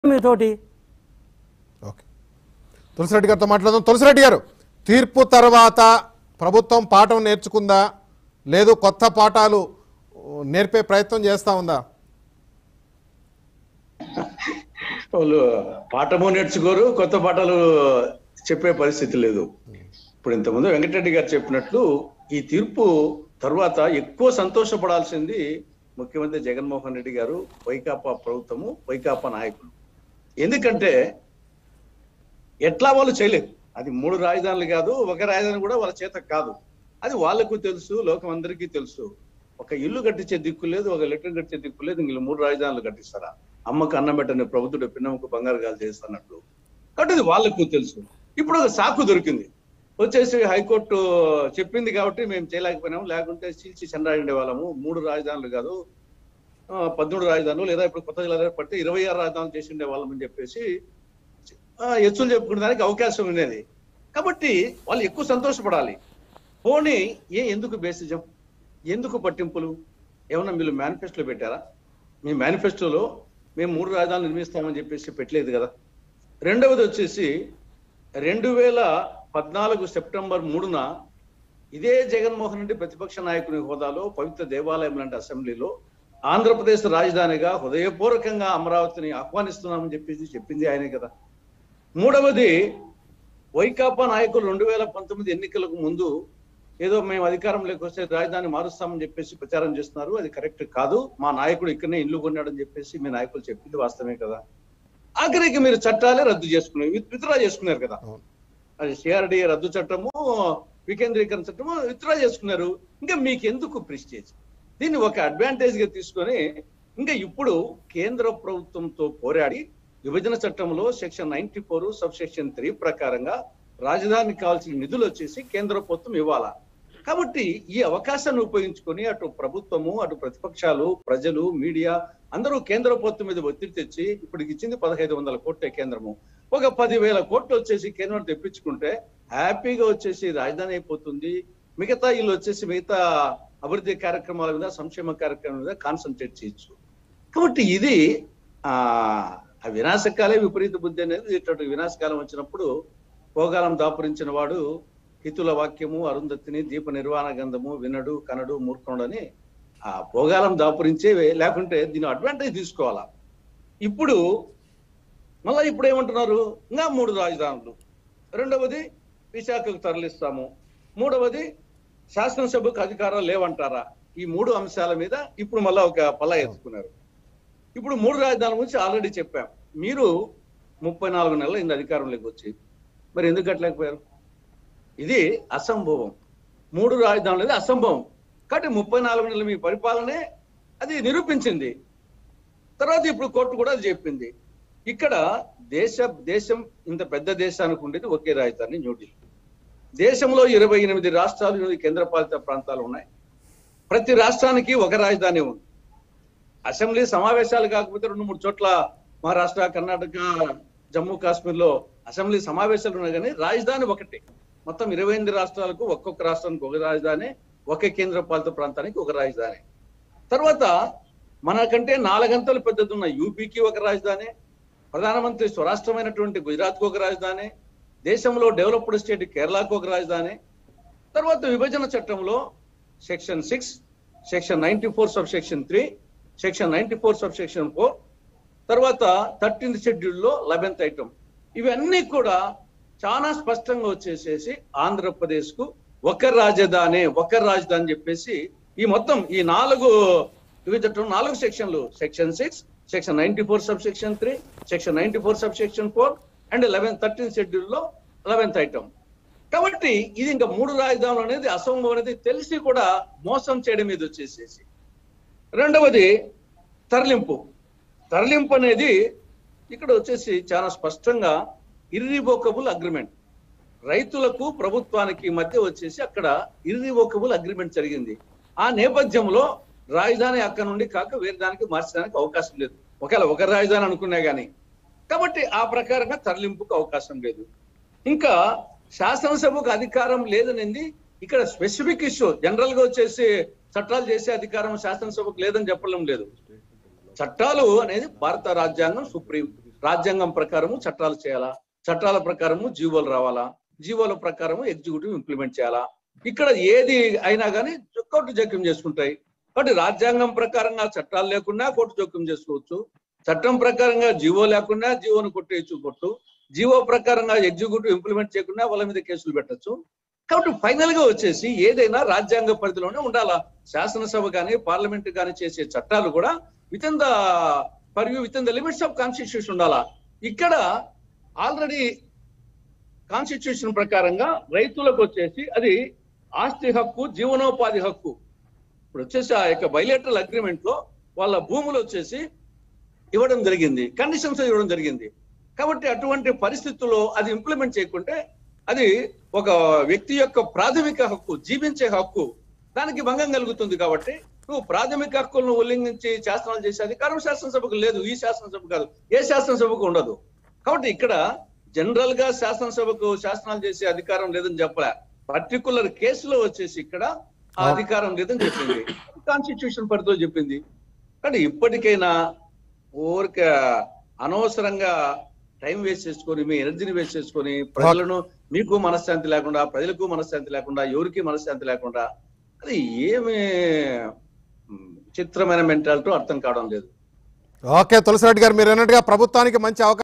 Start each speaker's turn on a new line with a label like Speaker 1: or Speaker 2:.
Speaker 1: మీతోటి.
Speaker 2: ఓకే, తులసిరెడ్డి గారితో మాట్లాడదాం. తులసిరెడ్డి గారు, తీర్పు తర్వాత ప్రభుత్వం పాఠం నేర్చుకుందా, లేదు కొత్త పాఠాలు నేర్పే ప్రయత్నం చేస్తా ఉందా?
Speaker 3: వాళ్ళు పాఠము నేర్చుకోరు, కొత్త పాఠాలు చెప్పే పరిస్థితి లేదు. ఇప్పుడు ఇంతకుముందు వెంకటరెడ్డి గారు చెప్పినట్లు ఈ తీర్పు తర్వాత ఎక్కువ సంతోషపడాల్సింది ముఖ్యమంత్రి జగన్మోహన్ రెడ్డి గారు, వైకాపా ప్రభుత్వము, వైకాపా నాయకులు. ఎందుకంటే ఎట్లా వాళ్ళు చేయలేదు. అది 3 రాజధానులు కాదు, ఒక రాజధాని కూడా వాళ్ళ చేత కాదు. అది వాళ్లకు తెలుసు, లోకం అందరికీ తెలుసు. ఒక ఇల్లు కట్టించే దిక్కు లేదు, ఒక లెటర్ కట్టించే దిక్కు లేదు, ఇంక 3 రాజధానులు కట్టిస్తారా? అమ్మకు అన్నం పెట్టని ప్రభుత్వుడు పిన్నమ్మకు బంగారు గాలు చేస్తున్నట్లు. కాబట్టి ఇది వాళ్లకు తెలుసు. ఇప్పుడు ఒక సాకు దొరికింది, వచ్చేసి హైకోర్టు చెప్పింది కాబట్టి మేము చేయలేకపోయినాము, లేకుంటే చీల్చి చెండాడే వాళ్ళము. 3 రాజధానులు కాదు 13 రాజధానులు, లేదా ఇప్పుడు కొత్త జిల్లా పడితే 26 రాజధానులు చేసి ఉండే వాళ్ళం అని చెప్పేసి ఎచ్చులు చెప్పుకునే దానికి అవకాశం ఉండేది. కాబట్టి వాళ్ళు ఎక్కువ సంతోషపడాలి. పోనీ ఎందుకు బేసిజం, ఎందుకు పట్టింపులు? ఏమన్నా మీరు మేనిఫెస్టోలో పెట్టారా? మీ మేనిఫెస్టోలో మేము 3 రాజధానులు నిర్మిస్తామని చెప్పేసి పెట్టలేదు కదా. రెండవది వచ్చేసి 2014 సెప్టెంబర్ 3న ఇదే జగన్మోహన్ రెడ్డి ప్రతిపక్ష నాయకుని హోదాలో పవిత్ర దేవాలయం లాంటి అసెంబ్లీలో ఆంధ్రప్రదేశ్ రాజధానిగా హృదయపూర్వకంగా అమరావతిని ఆహ్వానిస్తున్నామని చెప్పేసి చెప్పింది ఆయనే కదా. మూడవది, వైకాపా నాయకులు 2019 ఎన్నికలకు ముందు ఏదో మేము అధికారంలోకి వస్తే రాజధాని మారుస్తామని చెప్పేసి ప్రచారం చేస్తున్నారు. అది కరెక్ట్ కాదు, మా నాయకుడు ఇక్కడనే ఇల్లు కొన్నాడని చెప్పేసి మీ నాయకులు చెప్పింది వాస్తవమే కదా. ఆఖరికి మీరు చట్టాలే రద్దు చేసుకున్నారు, విత్డ్రా చేసుకున్నారు కదా. అది సిఆర్డి రద్దు చట్టము, వికేంద్రీకరణ చట్టము విత్డ్రా చేసుకున్నారు. ఇంకా మీకు ఎందుకు ప్రెస్టేజ్? దీన్ని ఒక అడ్వాంటేజ్ గా తీసుకొని ఇంకా ఇప్పుడు కేంద్ర ప్రభుత్వంతో పోరాడి విభజన చట్టంలో సెక్షన్ 94 సబ్ సెక్షన్ 3 ప్రకారంగా రాజధానికి కావాల్సిన నిధులు వచ్చేసి కేంద్ర ప్రభుత్వం ఇవ్వాలా. కాబట్టి ఈ అవకాశాన్ని ఉపయోగించుకొని అటు ప్రభుత్వము, అటు ప్రతిపక్షాలు, ప్రజలు, మీడియా అందరూ కేంద్ర ప్రభుత్వం మీద ఒత్తిడి తెచ్చి ఇప్పుడు ఇచ్చింది 1500 కోట్లే కేంద్రము, ఒక 10,000 కోట్లు వచ్చేసి కేంద్రం తెప్పించుకుంటే హ్యాపీగా వచ్చేసి రాజధాని అయిపోతుంది. మిగతా వీళ్ళు వచ్చేసి మిగతా అభివృద్ధి కార్యక్రమాల మీద, సంక్షేమ కార్యక్రమాల మీద కాన్సన్ట్రేట్ చేయొచ్చు. కాబట్టి ఇది వినాశకాలే విపరీత బుద్ధి అనేది. ఇటువంటి వినాశకాలం వచ్చినప్పుడు భోగాలం దాపురించిన వాడు హితుల వాక్యము అరుంధతిని దీప నిర్వాణ గంధము వినడు కనడు మూర్ఖనుడు అని ఆ భోగాలం దాపురించే, లేకుంటే దీని అడ్వాంటేజ్ తీసుకోవాలా. ఇప్పుడు మళ్ళీ ఇప్పుడు ఏమంటున్నారు, ఇంకా 3 రాజధానులు, రెండవది విశాఖకు తరలిస్తాము, మూడవది శాసనసభకు అధికారాలు లేవంటారా? ఈ 3 అంశాల మీద ఇప్పుడు మళ్ళా ఒక పల్లా ఎత్తుకున్నారు. ఇప్పుడు 3 రాజధానుల గురించి ఆల్రెడీ చెప్పాం. మీరు 34 నెలలు ఇంత అధికారంలోకి వచ్చి మరి ఎందుకు కట్టలేకపోయారు? ఇది అసంభవం. 3 రాజధానులు అనేది అసంభవం. కాబట్టి 34 నెలలు మీ పరిపాలనే అది నిరూపించింది. తర్వాత ఇప్పుడు కోర్టు కూడా అది చెప్పింది. ఇక్కడ దేశం ఇంత పెద్ద దేశానికి ఉండేది ఒకే రాజధాని న్యూఢిల్లీ. దేశంలో 28 రాష్ట్రాలు, 8 కేంద్రపాలిత ప్రాంతాలు ఉన్నాయి. ప్రతి రాష్ట్రానికి ఒక రాజధాని ఉంది. అసెంబ్లీ సమావేశాలు కాకపోతే 2-3 చోట్ల మహారాష్ట్ర, కర్ణాటక, జమ్మూ కాశ్మీర్లో అసెంబ్లీ సమావేశాలు ఉన్నాయి, కానీ రాజధాని ఒకటి. మొత్తం 28 రాష్ట్రాలకు ఒక్కొక్క రాష్ట్రానికి ఒక రాజధాని, ఒకే కేంద్ర పాలిత ప్రాంతానికి ఒక రాజధాని. తర్వాత మనకంటే 4 అంతలు పెద్దది ఉన్న యూపీకి ఒక రాజధాని, ప్రధానమంత్రి స్వరాష్ట్రమైనటువంటి గుజరాత్కు ఒక రాజధాని, దేశంలో డెవలప్డ్ స్టేట్ కేరళకు ఒక రాజధాని. తర్వాత విభజన చట్టంలో section 6, section 94 sub section 3, section 94 sub section 4, తర్వాత 13th షెడ్యూల్లో 11th ఐటమ్, ఇవన్నీ కూడా చాలా స్పష్టంగా వచ్చేసేసి ఆంధ్రప్రదేశ్ కు ఒక రాజధాని చెప్పేసి ఈ మొత్తం ఈ 4 సెక్షన్లు, section 6, section 94 sub section 3, section 94 sub section 4 and 13th షెడ్యూల్లో 11th ఐటమ్. కాబట్టి ఇది ఇంకా 3 రాజధానులు అనేది అసంభవం అనేది తెలిసి కూడా మోసం చేయడం మీద వచ్చేసేసి. రెండవది తరలింపు అనేది ఇక్కడ వచ్చేసి చాలా స్పష్టంగా ఇర్రివోకబుల్ అగ్రిమెంట్, రైతులకు ప్రభుత్వానికి మధ్య వచ్చేసి అక్కడ ఇర్రివోకబుల్ అగ్రిమెంట్ జరిగింది. ఆ నేపథ్యంలో రాజధాని అక్కడ నుండి కాక వేరే దానికి మార్చడానికి అవకాశం లేదు, ఒకవేళ ఒక రాజధాని అనుకున్నా గానీ. కాబట్టి ఆ ప్రకారంగా తరలింపుకు అవకాశం లేదు. ఇంకా శాసనసభకు అధికారం లేదనేది ఇక్కడ స్పెసిఫిక్ ఇష్యూ. జనరల్ గా వచ్చేసి చట్టాలు చేసే అధికారం శాసనసభకు లేదని చెప్పడం లేదు. చట్టాలు అనేది భారత రాజ్యాంగం సుప్రీం, రాజ్యాంగం ప్రకారము చట్టాలు చేయాలా, చట్టాల ప్రకారము జీవోలు రావాలా, జీవోల ప్రకారము ఎగ్జిక్యూటివ్ ఇంప్లిమెంట్ చేయాలా. ఇక్కడ ఏది అయినా కానీ కోర్టు జోక్యం చేసుకుంటాయి. కాబట్టి రాజ్యాంగం ప్రకారంగా చట్టాలు లేకుండా కోర్టు జోక్యం చేసుకోవచ్చు, చట్టం ప్రకారంగా జీవో లేకుండా జీవోను కొట్టేయచ్చు కోర్టు, జీవో ప్రకారంగా ఎగ్జిక్యూటివ్ ఇంప్లిమెంట్ చేయకుండా వాళ్ళ మీద కేసులు పెట్టచ్చు. కాబట్టి ఫైనల్ గా వచ్చేసి ఏదైనా రాజ్యాంగ పరిధిలోనే ఉండాలా. శాసనసభ కానీ పార్లమెంట్ కానీ చేసే చట్టాలు కూడా within the limits of constitution ఉండాలా. ఇక్కడ ఆల్రెడీ కాన్స్టిట్యూషన్ ప్రకారంగా రైతులకు వచ్చేసి అది ఆస్తి హక్కు, జీవనోపాధి హక్కు. ఇప్పుడు వచ్చేసి ఆ యొక్క బైలేటరల్ అగ్రిమెంట్ లో వాళ్ళ భూములు వచ్చేసి ఇవ్వడం జరిగింది, కండిషన్స్ ఇవ్వడం జరిగింది. కాబట్టి అటువంటి పరిస్థితుల్లో అది ఇంప్లిమెంట్ చేయకుంటే అది ఒక వ్యక్తి యొక్క ప్రాథమిక హక్కు, జీవించే హక్కు, దానికి భంగం కలుగుతుంది. కాబట్టి నువ్వు ప్రాథమిక హక్కులను ఉల్లంఘించి శాసనాలు చేసే అధికారం శాసనసభకు లేదు. ఈ శాసనసభ కాదు, ఏ శాసనసభకు ఉండదు. కాబట్టి ఇక్కడ జనరల్ గా శాసనసభకు శాసనాలు చేసే అధికారం లేదని చెప్పలే, పర్టికులర్ కేసులో వచ్చేసి ఇక్కడ ఆ అధికారం లేదని చెప్పింది, కాన్స్టిట్యూషన్ పరిధిలో చెప్పింది. కానీ ఇప్పటికైనా ఊరికే అనవసరంగా టైం వేస్ట్ చేసుకొని, మీ ఎనర్జీని వేస్ట్ చేసుకొని, ప్రజలను మీకు మనశ్శాంతి లేకుండా, ప్రజలకు మనశ్శాంతి లేకుండా, ఎవరికి మనశ్శాంతి లేకుండా, అది ఏమి చిత్రమైన మెంటాలిటీ అర్థం కావడం లేదు.
Speaker 2: ఓకే తులసిరెడ్డి గారు, మీరు అన్నట్టుగా ప్రభుత్వానికి మంచి అవకాశం